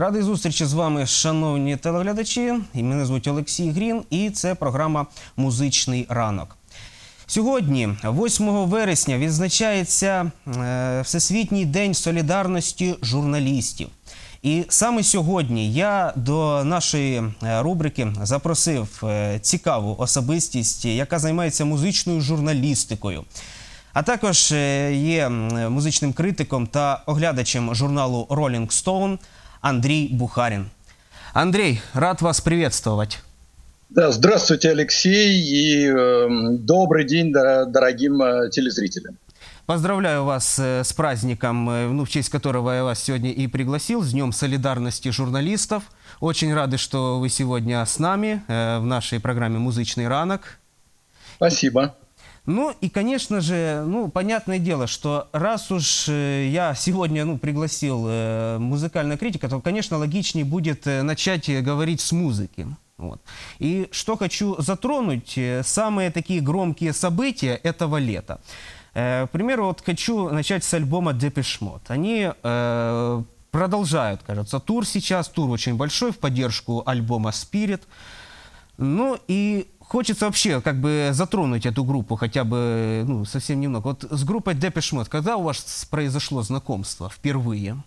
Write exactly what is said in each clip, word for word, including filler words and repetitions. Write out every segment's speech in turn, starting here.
Радий зустрічі з вами, шановні телеглядачі. І мене звуть Олексій Грін, і це програма «Музичний ранок». Сьогодні, восьмого вересня, відзначається е, Всесвітній день солідарності журналістів. І саме сьогодні я до нашої рубрики запросив е, цікаву особистість, яка займається музичною журналістикою. А також є музичним критиком та оглядачем журналу Rolling Stone Андрей Бухарин. Андрей, рад вас приветствовать. Да, здравствуйте, Алексей, и э, добрый день дорогим э, телезрителям. Поздравляю вас с праздником, ну, в честь которого я вас сегодня и пригласил, с Днем солидарности журналистов. Очень рады, что вы сегодня с нами э, в нашей программе «Музычный ранок». Спасибо. Ну и, конечно же, ну, понятное дело, что раз уж я сегодня ну, пригласил э, музыкального критика, то, конечно, логичнее будет начать говорить с музыки. Вот. И что хочу затронуть, самые такие громкие события этого лета. Э, к примеру, вот хочу начать с альбома Depeche Mode. Они э, продолжают, кажется, тур сейчас, тур очень большой в поддержку альбома Spirit. Ну и хочется вообще как бы затронуть эту группу хотя бы ну, совсем немного. Вот с группой Depeche Mode, когда у вас произошло знакомство впервые?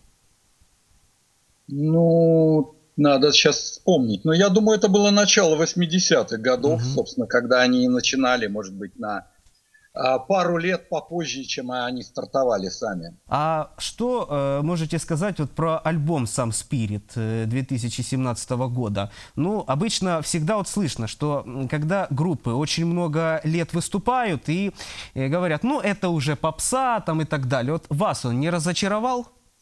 Ну, надо сейчас вспомнить. Но я думаю, это было начало восьмидесятых годов, угу. собственно, когда они начинали, может быть, на а, пару лет попозже, чем они стартовали сами. А что э, можете сказать вот про альбом сам Spirit э, две тысячи семнадцатого года? Ну, обычно всегда вот слышно, что когда группы очень много лет выступают и э, говорят, ну, это уже попса там и так далее. Вот вас он не разочаровал?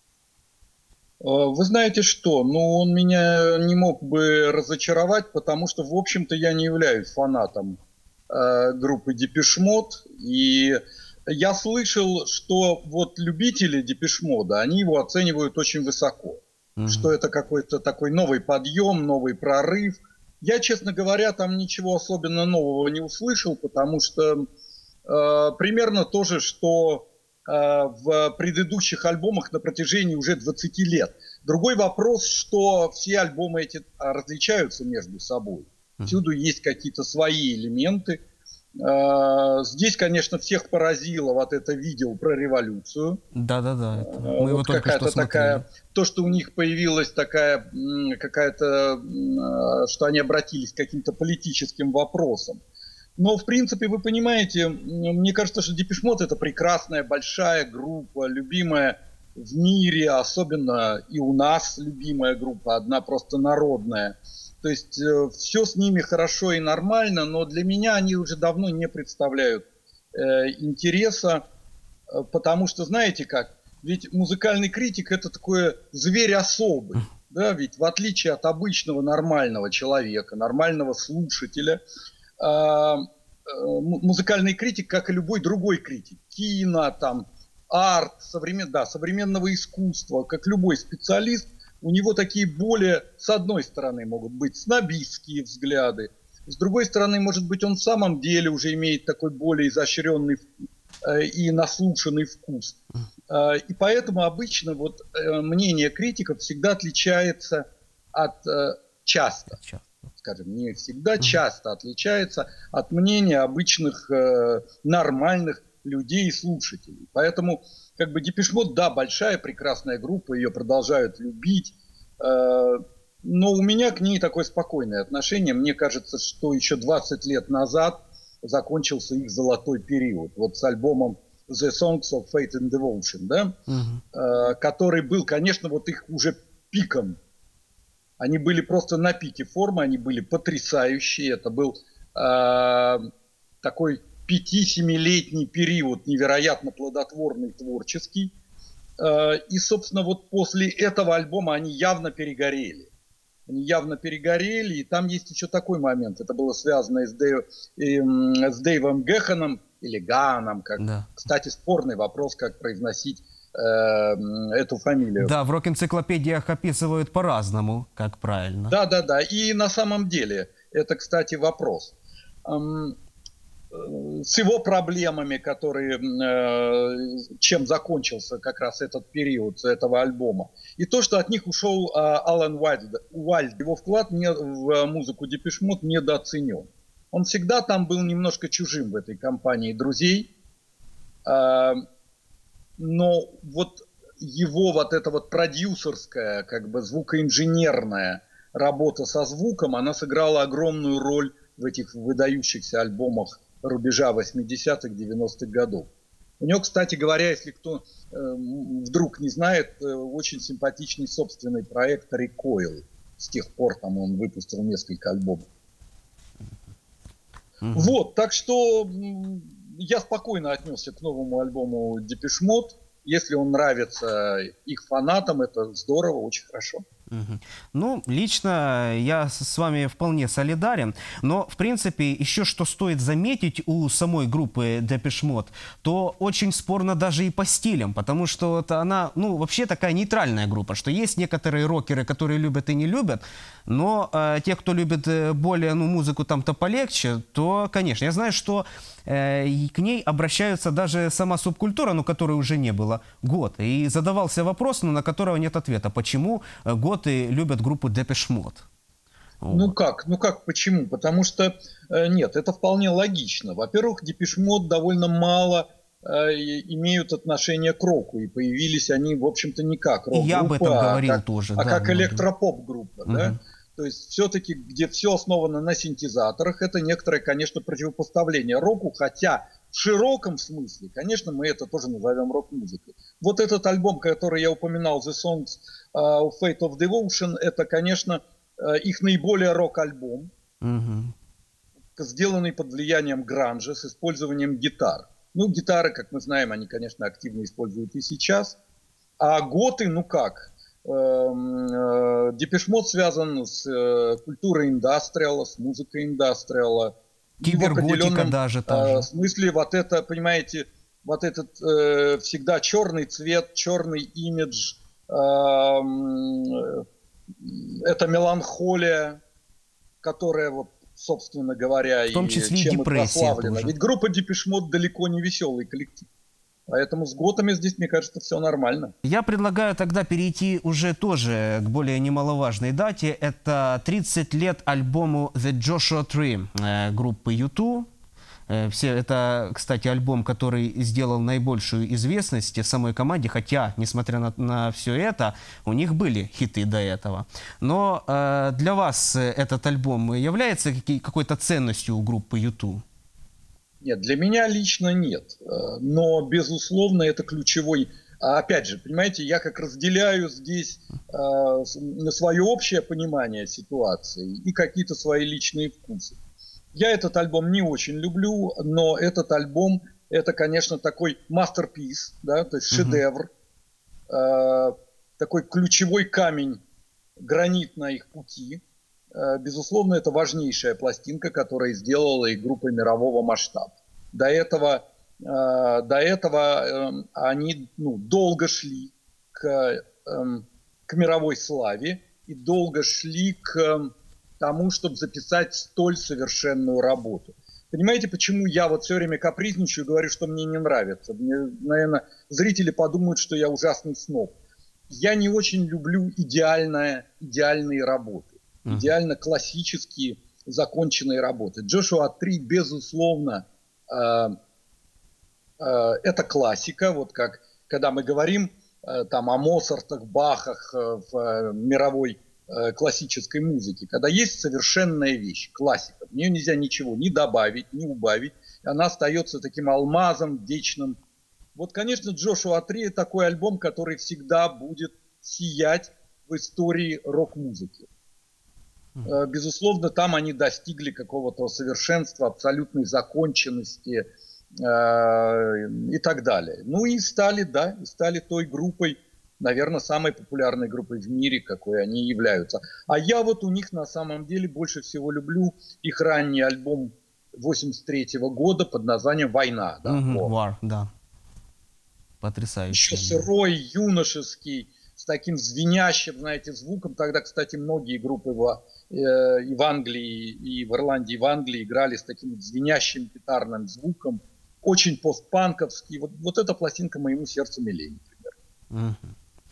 Вы знаете что, ну он меня не мог бы разочаровать, потому что, в общем-то, я не являюсь фанатом э, группы Depeche Mode, и я слышал, что вот любители Depeche Mode, они его оценивают очень высоко, mm-hmm. что это какой-то такой новый подъем, новый прорыв. Я, честно говоря, там ничего особенно нового не услышал, потому что э, примерно то же, что в предыдущих альбомах на протяжении уже двадцати лет. Другой вопрос, что все альбомы эти различаются между собой. Всюду есть какие-то свои элементы. Здесь, конечно, всех поразило вот это видео про революцию. Да-да-да. Мы вот какая-то такая, то, что у них появилась такая какая-то, что они обратились к каким-то политическим вопросам. Но, в принципе, вы понимаете, мне кажется, что Depeche Mode это прекрасная, большая группа, любимая в мире, особенно и у нас любимая группа, одна просто народная. То есть э, все с ними хорошо и нормально, но для меня они уже давно не представляют э, интереса, э, потому что, знаете как, ведь музыкальный критик это такой зверь особый, да, ведь в отличие от обычного нормального человека, нормального слушателя, музыкальный критик, как и любой другой критик, кино, там, арт, современ... да, современного искусства, как любой специалист, у него такие более, с одной стороны, могут быть снобистские взгляды, с другой стороны, может быть, он в самом деле уже имеет такой более изощренный э, и наслушанный вкус. Э, и поэтому обычно вот, э, мнение критиков всегда отличается от э, часто. Скажем, не всегда, часто отличается от мнения обычных э, нормальных людей и слушателей. Поэтому, как бы, Depeche Mode, да, большая, прекрасная группа, ее продолжают любить, э, но у меня к ней такое спокойное отношение. Мне кажется, что еще двадцать лет назад закончился их золотой период. Вот с альбомом The Songs of Faith and Devotion, да, uh-huh. э, который был, конечно, вот их уже пиком. Они были просто на пике формы, они были потрясающие. Это был э, такой пяти-семилетний период, невероятно плодотворный, творческий. Э, и, собственно, вот после этого альбома они явно перегорели. Они явно перегорели. И там есть еще такой момент. Это было связано и с, Дэйв, и, э, с Дэйвом Геханом, или Ганом. Как, да. Кстати, спорный вопрос, как произносить эту фамилию. Да, в рок-энциклопедиях описывают по-разному, как правильно. Да, да, да. И на самом деле, это, кстати, вопрос. с его проблемами, которые, э, чем закончился как раз этот период этого альбома. И то, что от них ушел э, Алан Уайльд, Уайльд, его вклад не, в музыку Депеш Мод недооценен. Он всегда там был немножко чужим в этой компании друзей, э, но вот его вот эта вот продюсерская, как бы звукоинженерная работа со звуком, она сыграла огромную роль в этих выдающихся альбомах рубежа восьмидесятых, девяностых годов. У него, кстати говоря, если кто э, вдруг не знает, э, очень симпатичный собственный проект Recoil. С тех пор там он выпустил несколько альбомов. Mm-hmm. Вот, так что э, я спокойно отнесся к новому альбому Депеш Мод. Если он нравится их фанатам, это здорово, очень хорошо. Угу. Ну, лично я с вами вполне солидарен, но, в принципе, еще что стоит заметить у самой группы Депеш Мод, то очень спорно даже и по стилям, потому что вот она, ну, вообще такая нейтральная группа, что есть некоторые рокеры, которые любят и не любят, но э, те, кто любит более, ну, музыку там-то полегче, то, конечно, я знаю, что э, к ней обращаются даже сама субкультура, ну, которой уже не было год, и задавался вопрос, но на которого нет ответа, почему год и любят группу Депеш Мод. Ну как? Ну как, почему? Потому что, э, нет, это вполне логично. Во-первых, Депеш Мод довольно мало э, имеют отношение к року, и появились они, в общем-то, не как рок-группа, я об этом а говорил как, тоже, а да, как да, электропоп-группа, да. да? Угу. То есть все-таки, где все основано на синтезаторах, это некоторое, конечно, противопоставление року, хотя в широком смысле, конечно, мы это тоже назовем рок-музыкой. Вот этот альбом, который я упоминал, The Songs of Fate of Devotion, это, конечно, их наиболее рок-альбом, угу. сделанный под влиянием гранжа, с использованием гитар. Ну, гитары, как мы знаем, они, конечно, активно используют и сейчас. А готы, ну как? Депеш Мод связан с культурой индастриала, с музыкой индастриала. Киберготика даже та же. В смысле, вот это, понимаете, вот этот э, всегда черный цвет, черный имидж, э, э, это меланхолия, которая, вот, собственно говоря, в том числе и чем и депрессия прославлена. тоже. Ведь группа Депеш Мод далеко не веселый коллектив. Поэтому с готами здесь, мне кажется, все нормально. Я предлагаю тогда перейти уже тоже к более немаловажной дате. Это тридцать лет альбому The Joshua Tree группы ю ту. Все, это, кстати, альбом, который сделал наибольшую известность самой команде, хотя, несмотря на, на все это, у них были хиты до этого. Но э, для вас этот альбом является какой-то ценностью у группы ю ту? Нет, для меня лично нет. Но, безусловно, это ключевой. Опять же, понимаете, я как разделяю здесь э, свое общее понимание ситуации и какие-то свои личные вкусы. Я этот альбом не очень люблю, но этот альбом, это, конечно, такой masterpiece, да, то есть шедевр, э, такой ключевой камень, гранит на их пути. Безусловно, это важнейшая пластинка, которая сделала их группой мирового масштаба. До этого, э, до этого э, они, ну, долго шли к, э, к мировой славе и долго шли к э, тому, чтобы записать столь совершенную работу. Понимаете, почему я вот все время капризничаю и говорю, что мне не нравится? Мне, наверное, зрители подумают, что я ужасный сноб. Я не очень люблю идеальное, идеальные работы. Идеально классические законченные работы. Joshua Tree, безусловно, э, э, это классика. Вот как когда мы говорим э, там о Моцартах, Бахах э, в э, мировой э, классической музыке, когда есть совершенная вещь, классика, в нее нельзя ничего ни добавить, ни убавить, она остается таким алмазом вечным. Вот, конечно, Joshua Tree такой альбом, который всегда будет сиять в истории рок-музыки. Безусловно, там они достигли какого-то совершенства, абсолютной законченности э, и так далее. Ну и стали, да, и стали той группой, наверное, самой популярной группой в мире, какой они являются. А я вот у них на самом деле больше всего люблю их ранний альбом восемьдесят третьего года под названием «Война». Да, mm-hmm, вот. War, да. Потрясающе. Еще сырой, юношеский, с таким звенящим, знаете, звуком. Тогда, кстати, многие группы э, и в Англии, и в Ирландии, и в Англии играли с таким звенящим гитарным звуком, очень постпанковский. Вот, вот эта пластинка моему сердцу милее, например. Мгм.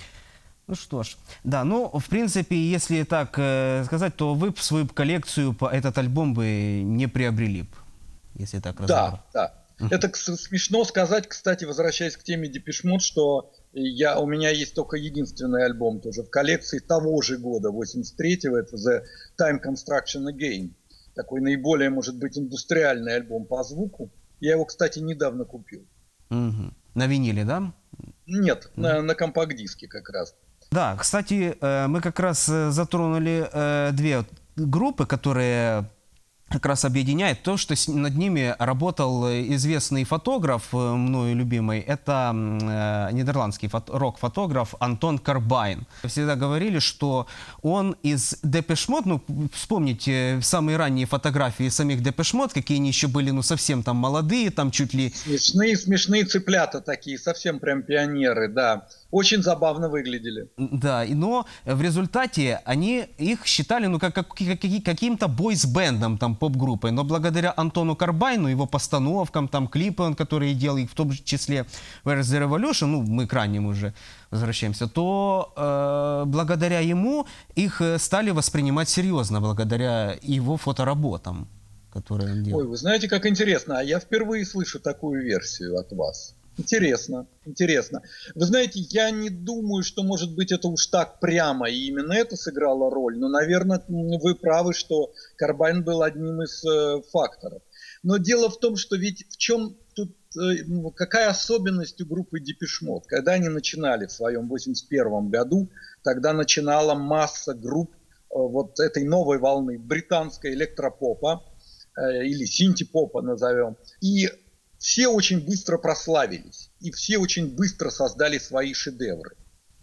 Ну что ж, да, ну, в принципе, если так э, сказать, то вы б свою коллекцию по этот альбом бы не приобрели б, если так разобрать. Да, да. Это кс- смешно сказать, кстати, возвращаясь к теме Депеш Мод, что я, у меня есть только единственный альбом тоже в коллекции того же года, восемьдесят третьего, это The Time Construction Again. Такой наиболее, может быть, индустриальный альбом по звуку. Я его, кстати, недавно купил. Мгм. На виниле, да? Нет, Да. на, на компакт-диске как раз. Да, кстати, э, мы как раз э, затронули э, две вот группы, которые как раз объединяет то, что с- над ними работал э, известный фотограф, э, мною любимый. Это м, э, нидерландский фото- рок-фотограф Антон Карбайн. Всегда говорили, что он из Депеш Мод, ну, вспомните самые ранние фотографии самих Депеш Мод, какие они еще были, ну, совсем там молодые, там чуть ли... Смешные, смешные цыплята такие, совсем прям пионеры, да. Очень забавно выглядели. Да, и- но в результате они их считали, ну, как, как- как- каким-то бойс-бендом, там, поп-группой. Но благодаря Антону Карбайну, его постановкам, там, клипы, он, которые делал, и в том числе Where's the Revolution, ну, мы к ранним уже возвращаемся, то э, благодаря ему их э, стали воспринимать серьезно, благодаря его фотоработам, которые он делал. Ой, вы знаете, как интересно, а я впервые слышу такую версию от вас. Интересно, интересно. Вы знаете, я не думаю, что, может быть, это уж так прямо, и именно это сыграло роль, но, наверное, вы правы, что Карбайн был одним из э, факторов. Но дело в том, что ведь в чем тут, э, ну, какая особенность у группы Депеш Мод? Когда они начинали в своем восемьдесят первом году, тогда начинала масса групп э, вот этой новой волны британской электропопа, или синти-попа назовем. И все очень быстро прославились. И все очень быстро создали свои шедевры.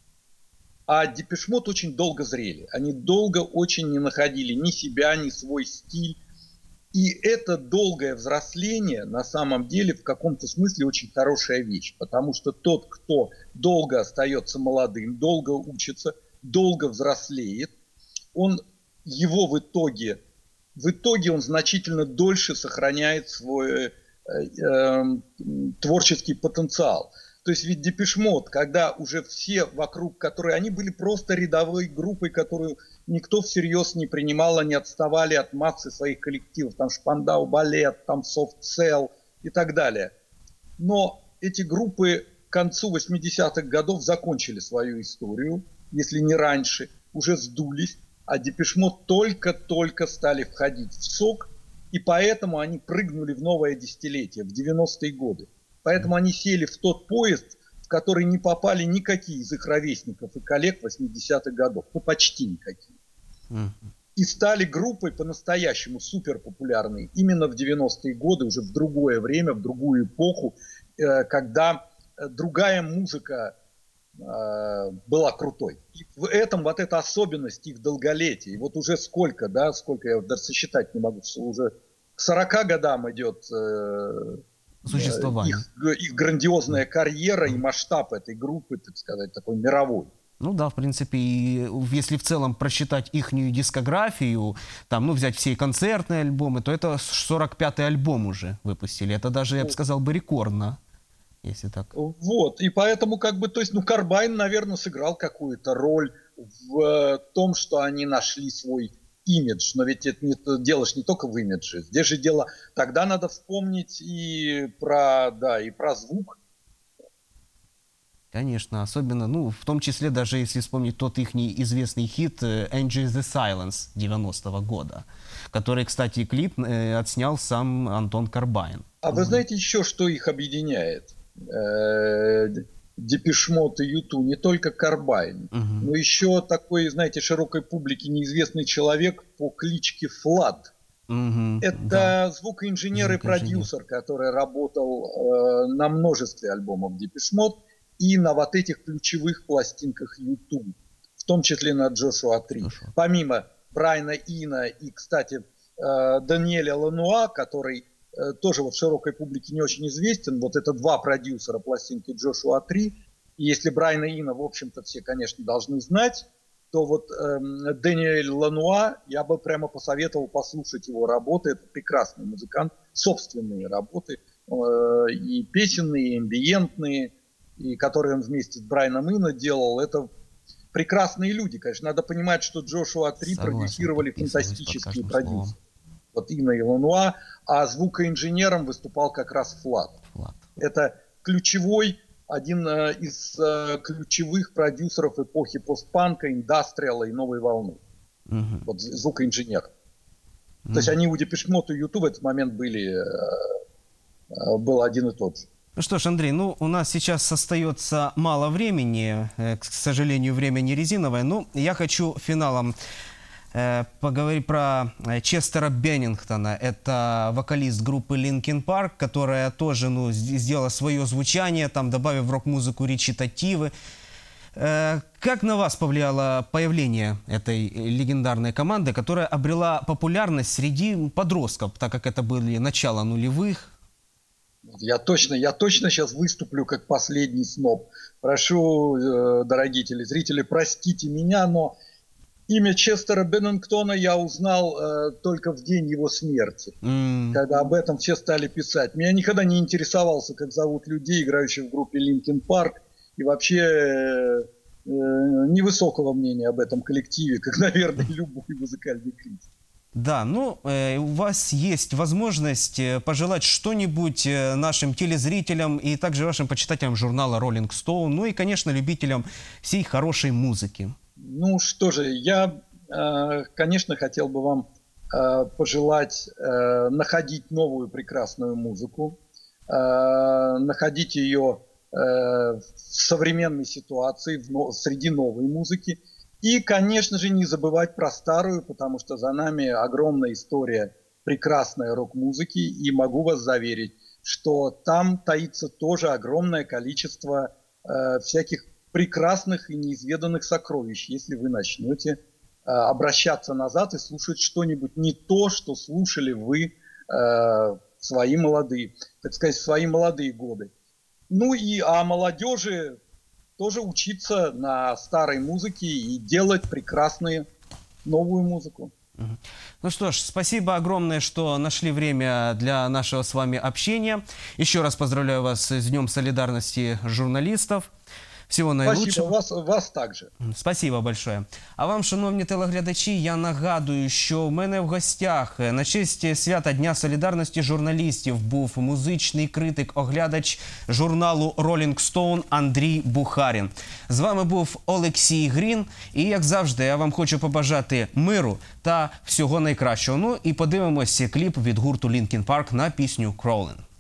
А Депеш Мод очень долго зрели. Они долго очень не находили ни себя, ни свой стиль. И это долгое взросление на самом деле в каком-то смысле очень хорошая вещь. Потому что тот, кто долго остается молодым, долго учится, долго взрослеет, он его в итоге в итоге он значительно дольше сохраняет свой э, э, творческий потенциал. То есть ведь Депеш Мод, когда уже все вокруг, которые они были просто рядовой группой, которую никто всерьез не принимал, они отставали от массы своих коллективов, там Шпандау Балет, там Soft Cell и так далее. Но эти группы к концу восьмидесятых годов закончили свою историю, если не раньше, уже сдулись. А Депеш Мод только-только стали входить в сок, и поэтому они прыгнули в новое десятилетие, в девяностые годы. Поэтому они сели в тот поезд, в который не попали никакие из их ровесников и коллег восьмидесятых годов, ну почти никакие. И стали группой по-настоящему суперпопулярной именно в девяностые годы, уже в другое время, в другую эпоху, когда другая музыка была крутой. И в этом вот эта особенность их долголетия. И вот уже сколько, да, сколько я даже сосчитать не могу, уже к сорока годам идет э, Существование. их, их грандиозная карьера и масштаб этой группы, так сказать, такой мировой. Ну да, в принципе, и если в целом просчитать ихнюю дискографию, там, ну, взять все концертные альбомы, то это сорок пятый альбом уже выпустили. Это даже, я бы сказал, бы рекордно. Если так. Вот, и поэтому, как бы, то есть, ну, Карбайн, наверное, сыграл какую-то роль в э, том, что они нашли свой имидж. Но ведь это не, дело ж не только в имидже. Здесь же дело, тогда надо вспомнить и про, да, и про звук. Конечно, особенно, ну, в том числе, даже если вспомнить тот их известный хит «Enjoy the Silence» девяностого года, который, кстати, клип э, отснял сам Антон Карбайн. А вы знаете еще, что их объединяет? Депеш Мод и Юту, не только Карбайн, угу. но еще такой, знаете, широкой публике неизвестный человек по кличке Флад. Угу, это да. звукоинженер и продюсер, который работал э, на множестве альбомов Депеш Мод и на вот этих ключевых пластинках Юту, в том числе на Джошуа три. Хорошо. Помимо Брайана Ина и, кстати, э, Даниэля Лануа, который тоже вот широкой публике не очень известен. Вот это два продюсера пластинки Джошуа три. И если Брайана Ина, в общем-то, все, конечно, должны знать, то вот э, Дэниэль Лануа, я бы прямо посоветовал послушать его работы. Это прекрасный музыкант, собственные работы, э, и песенные, и амбиентные, и которые он вместе с Брайаном Ино делал. Это прекрасные люди, конечно. Надо понимать, что Джошуа три продюсировали фантастические продюсеры. Вот Ино и Лануа, а звукоинженером выступал как раз Флат. Флат. Это ключевой, один э, из э, ключевых продюсеров эпохи постпанка, индастриала и новой волны. Угу. Вот звукоинженер. Угу. То есть они у Депеш Мод и Юту в этот момент были, э, э, был один и тот же. Ну что ж, Андрей, ну у нас сейчас остается мало времени, э, к сожалению, время не резиновое, но я хочу финалом э, поговорить про Честера Беннингтона. Это вокалист группы Linkin Park, которая тоже, ну, сделала свое звучание, там, добавив в рок-музыку речитативы. Э, как на вас повлияло появление этой легендарной команды, которая обрела популярность среди подростков, так как это были начало нулевых? Я точно, я точно сейчас выступлю как последний сноб. Прошу, э, дорогие телезрители, простите меня, но имя Честера Беннингтона я узнал э, только в день его смерти, mm. когда об этом все стали писать. Меня никогда не интересовался, как зовут людей, играющих в группе Linkin Park, и вообще э, э, невысокого мнения об этом коллективе, как, наверное, любой музыкальный критик. Да, ну, э, у вас есть возможность э, пожелать что-нибудь э, нашим телезрителям и также вашим почитателям журнала Rolling Stone, ну и, конечно, любителям всей хорошей музыки. Ну что же, я, э, конечно, хотел бы вам э, пожелать э, находить новую прекрасную музыку, э, находить ее э, в современной ситуации, в, но, среди новой музыки. И, конечно же, не забывать про старую, потому что за нами огромная история прекрасной рок-музыки. И могу вас заверить, что там таится тоже огромное количество э, всяких прекрасных и неизведанных сокровищ, если вы начнете э, обращаться назад и слушать что-нибудь не то, что слушали вы э, в свои молодые, так сказать, в свои молодые годы. Ну и о молодежи тоже учиться на старой музыке и делать прекрасную новую музыку. Ну что ж, спасибо огромное, что нашли время для нашего с вами общения. Еще раз поздравляю вас с Днем солидарности журналистов. Всього найкращого. Спасибо, вас, вас також. Спасибо большое. А вам, шановні телеглядачі, я нагадую, що в мене в гостях на честь свята Дня солідарності журналістів був музичний критик, оглядач журналу Rolling Stone Андрій Бухарін. З вами був Олексій Грін. І, як завжди, я вам хочу побажати миру та всього найкращого. Ну і подивимося кліп від гурту Linkin Park на пісню «Crawling».